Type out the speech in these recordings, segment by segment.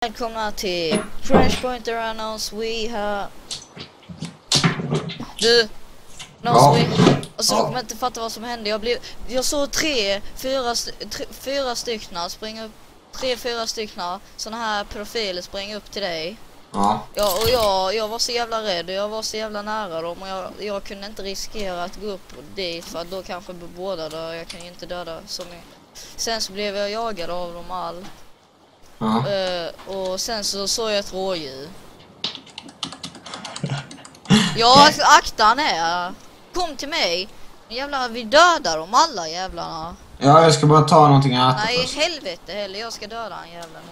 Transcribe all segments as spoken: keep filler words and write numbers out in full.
Välkomna till Crash Pointer Annons. We har... Du, Ja. we... Alltså, Ja. jag kommer inte fatta vad som hände. Jag blev... Jag såg tre, fyra, st tre, fyra stycken springa upp... Tre, fyra stycken såna här profiler springa upp till dig. Ja. Ja, och jag, jag var så jävla rädd. Jag var så jävla nära dem. Och jag, jag kunde inte riskera att gå upp dit. För då kanske båda där. Jag kan ju inte döda så mycket. Sen så blev jag jagad av dem all. Ja. Uh, och sen så såg jag ett rådjur. Ja, akta han är. Kom till mig. Jävlar, vi dödar dem alla jävlarna. Ja, jag ska bara ta någonting att äta. Nej, först. helvete heller. Jag ska döda han jävlarna.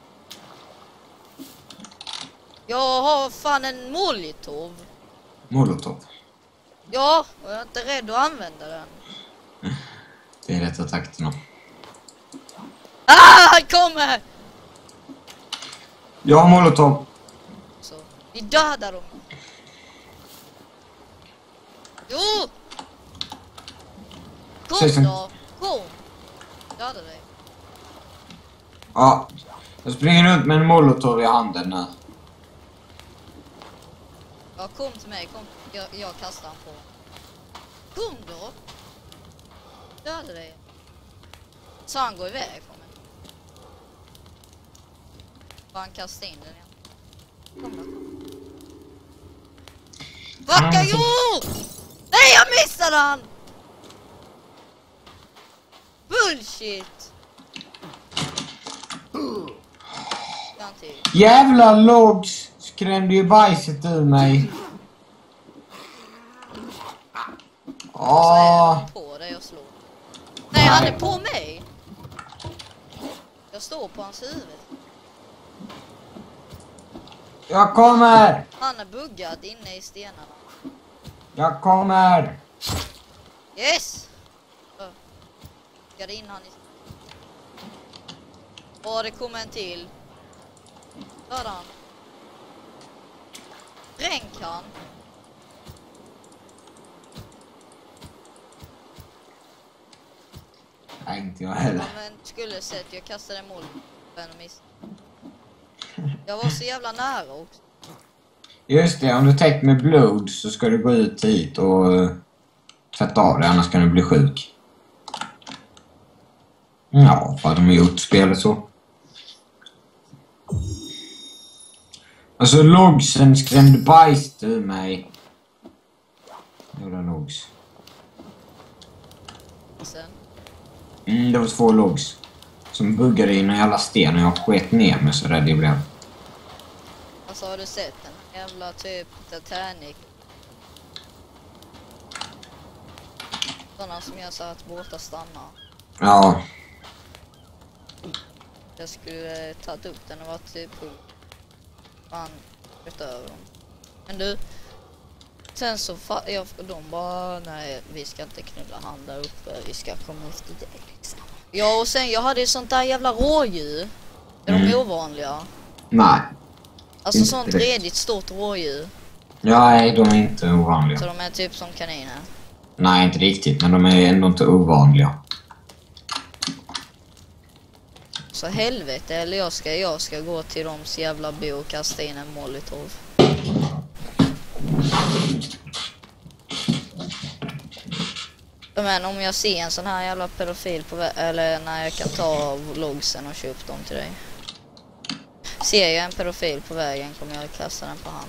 Jag har fan en molotov. Molotov. Ja, och jag är inte rädd att använda den. Det är rätta takterna. Ah, han kommer! Jag har molotov. Så, vi dödar dem. Jo! Kom Säg så. då, kom. Döda dig. Ja. Jag springer runt med en molotov i handen nu. Ja, kom till mig, kom. Jag, jag kastar han på. Kom då. Döda dig. Så han går iväg från mig. Och han kastar in den igen. Kom då. Backa, jo! Nej, jag missade han! Bullshit! Jävla logs skrämde ju bajset ur mig. Åh. Så är på dig och slår. Nej, han är på mig. Jag står på hans huvud. Jag kommer. Han är buggad inne i stenarna. Jag kommer. Yes! Uh. Buggade in han i... Åh, det kommer en till. Döda han. Dränk han. Nej, inte jag Ja, heller. men skulle sett, jag kastade en mål. Jag var så jävla nära också. Just det, om du täckt med blod så ska du gå ut hit och uh, tvätta av det, annars kan du bli sjuk. Ja, vad de har gjort spelet så. Alltså logsen skrämde bajs ur mig. Jävla logs. Sen. Mm, det var två logs som buggade in en jävla sten och jag sket ner mig så rädd jag blev. Alltså, har du sett den jävla typ Titanic? Sådana som gör så att båtar stannar. Ja. Jag skulle eh, tagit upp den och varit typ på fan utöver dem. Men du, sen så fa- jag, de bara, nej, vi ska inte knulla han där uppe, vi ska komma efter dig liksom. Ja, och sen jag hade ju sånt där jävla rådjur. Är de Mm. ovanliga? Nej. Alltså Inte sånt direkt. redigt stort rådjur. Nej, de är inte ovanliga. Så de är typ som kaniner. Nej, inte riktigt, men de är ändå inte ovanliga. Så helvete, eller jag ska, jag ska gå till dems jävla bo och kasta in en molotov. Men om jag ser en sån här jävla pedofil på vä- eller när jag kan ta logsen och köpa dem till dig. Ser jag en pedofil på vägen kommer jag kasta den på han.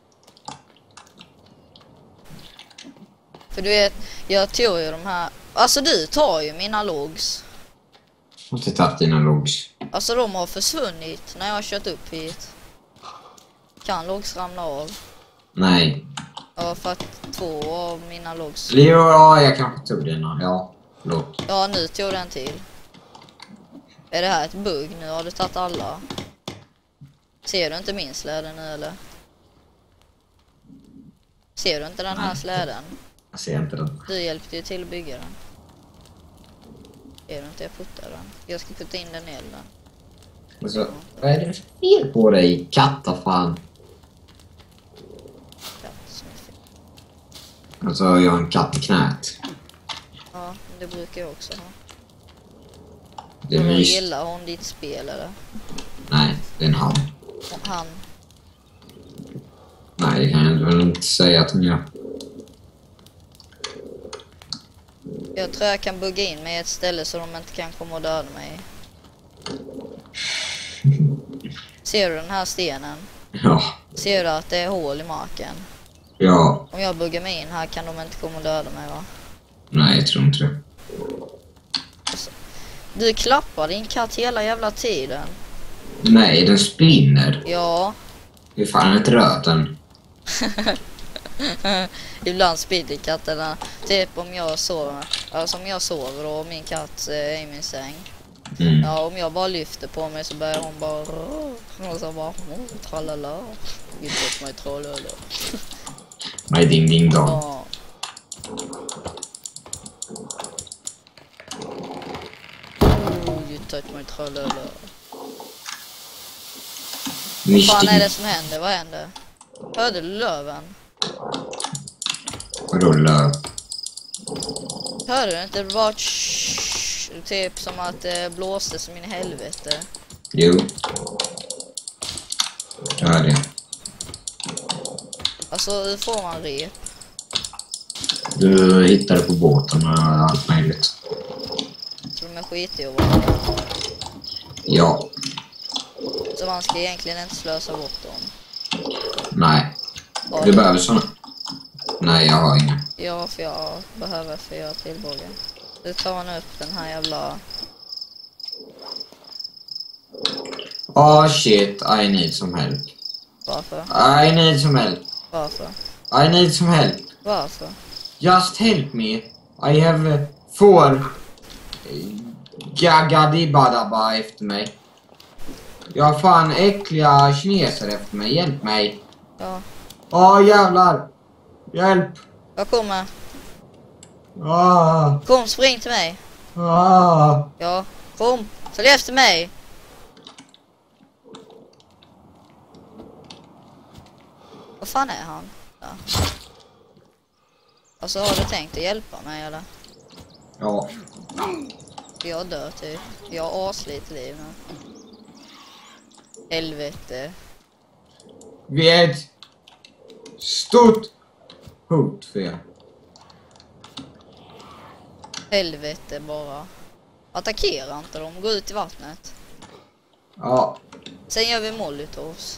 För du vet, jag tog ju de här, alltså du tar ju mina logs. Måste tagit dina logs. Alltså de har försvunnit när jag har kört upp hit. Kan logs ramla av? Nej. Ja, för att två av mina logs... Jo, ja, jag kanske tog dina. Ja, låt. Ja, nu tog den till. Är det här ett bugg? Nu har du tagit alla. Ser du inte min släde nu eller? Ser du inte den här Nej. släden? Jag ser inte den. Du hjälpte ju till att bygga den. Ser du inte jag puttar den? Jag ska putta in den i elden. Alltså, vad är det för fel på dig, katta fan? Katt som är fel. Alltså, jag har en katt i knät. Ja, det brukar jag också ha. Det är Då mys. gillar hon ditt spel eller? Nej, Det är en han. Han. Nej, det kan jag väl inte säga att hon gör. Jag tror jag kan bugga in mig i ett ställe så de inte kan komma och döda mig. Ser du den här stenen? Ja. Ser du att det är hål i marken? Ja. Om jag buggar mig in här kan de inte komma och döda mig, va? Nej, jag tror inte det. Du klappar din katt hela jävla tiden. Nej, den spinner. Ja. Det är fan inte rört den. Ibland spinner katterna. Typ om jag sover. Alltså om jag sover och min katt är i min säng. Mm. Ja, om jag bara lyfter på mig så börjar hon bara... Och så bara... Oh, tralala. Inte åt mig tralala. Nej, ding ding dong. Ja. Oh, you touch my tralala. Vad fan är det som händer? Vad händer? Hörde du löven? Vadå löv? Hörde du inte? Det var typ som att det blåste som in i helvete. Jo. Det är det. Alltså, hur får man rep? Du hittade på båten och allt möjligt. Så de är skitig och vara. Ja. Så man ska egentligen inte slösa bort dem. Nej. Har Du behöver såna. Nej, jag har inga. Ja, för jag behöver fyra tillbaka. Du tar man upp den här jävla... Oh shit, I need some help. Varför? I need some help. Varför? I need some help. Varför? Just help me. I have uh, four gagadibadaba efter mig. Jag har fan äckliga kineser efter mig. Hjälp mig. Ja. Åh oh, jävlar. Hjälp. Jag kommer. Ah. Kom, spring till mig. Ah. Ja, kom. Följ efter mig. Vad fan är han? Ja. Alltså, har du tänkt att hjälpa mig eller? Ja. Jag dör typ. Jag har aslite liv nu. Helvete. Vi är ett stort hot för er. Helvete bara. Attackera inte dem, gå ut i vattnet. Ja. Sen gör vi molitovs.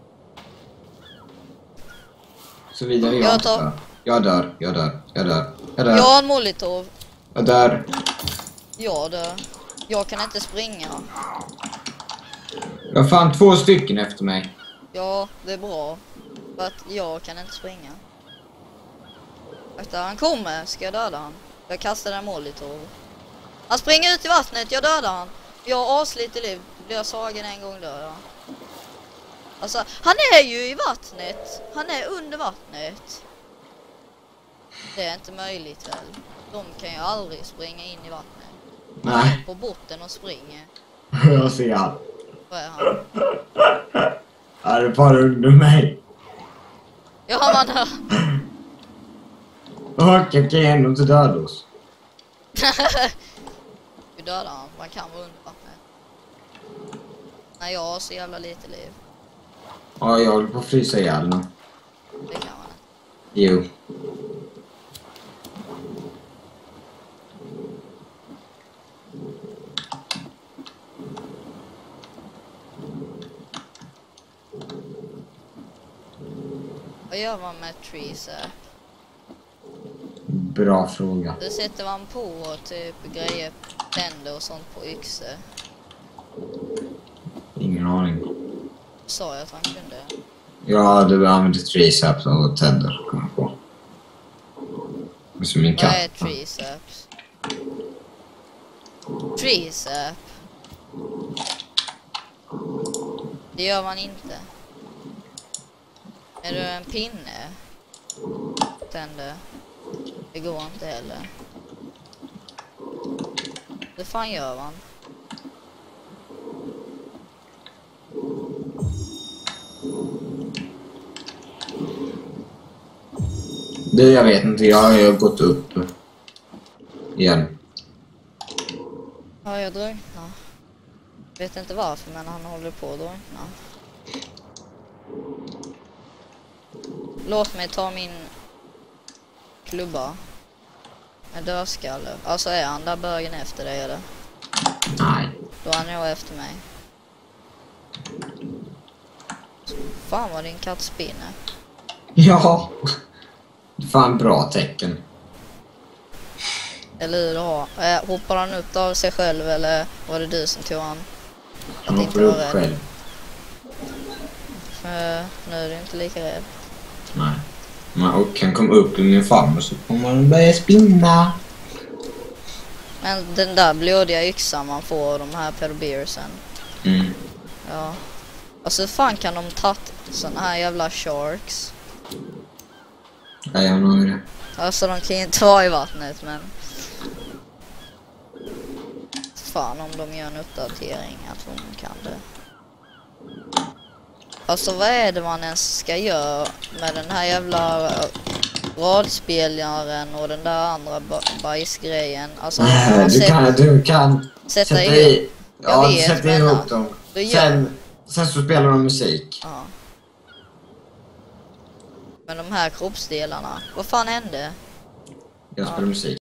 Så vidare jag, Jag tar- dör. Jag dör, jag dör, jag dör, jag dör, Jag har en molotov. jag dör. Jag dör. Jag kan inte springa. Jag har fan två stycken efter mig. Ja, det är bra. För att jag kan inte springa. Efter han kommer ska jag döda han. Jag kastar en molotov. Han springer ut i vattnet, jag dödar han. Jag har aslite liv. Blir jag sagen en gång dör jag. Alltså, han är ju i vattnet. Han är under vattnet. Det är inte möjligt väl. De kan ju aldrig springa in i vattnet. Han Nej. är på botten och springer. Jag ser han. Vad är han? Han är bara under mig. Ja, man hör. Och jag kan ändå inte döda oss. Vi dödar han. Man kan vara under vattnet. Nej, jag har så jävla lite liv. Ja, jag håller på att frysa ihjäl nu. Det kan man inte. Jo. Vad gör man med trees här? Bra fråga. Då sätter man på typ grejer, tänder och sånt på yxor. Ingen aning. Sa jag att han kunde? Ja, du använder triceps och tänder. Kommer jag på. Som min Vad katt. är triceps? Tricep? Det gör man inte. Är du en pinne? Tänder? Det går inte heller. Det fan gör man? Det jag vet inte, jag har ju gått upp igen. Ja, jag drunknar. Vet inte varför, men han håller på att drunkna. Låt mig ta min klubba. En dödskalle. Alltså är han där bögen efter dig eller? Nej. Då är han nog efter mig. Fan vad din katt spinner. Ja. Det var en bra tecken. Eller hur då? Äh, hoppar han upp av sig själv eller var det du som tog han? Han hoppar upp själv. För nu är du inte lika rädd. Nej. Man, och han kom upp i min famn och så kommer han börja spinna. Men den där blodiga yxan man får av de här perbeersen. Mm. Ja. Alltså hur fan kan de ta såna här jävla sharks? Ja, jag har nog det. Alltså de kan ju inte vara i vattnet men... Fan om de gör en uppdatering att de kan det. Alltså vad är det man ens ska göra med den här jävla radspelaren och den där andra bajsgrejen? Alltså Äh, du, sett, kan, du kan sätta, sätta i, i... Ja, vet, sätta men, ihop dem. gör, Sen, sen så spelar de musik. ja. Men de här kroppsdelarna, vad fan hände? Jag spelar Ja. musik.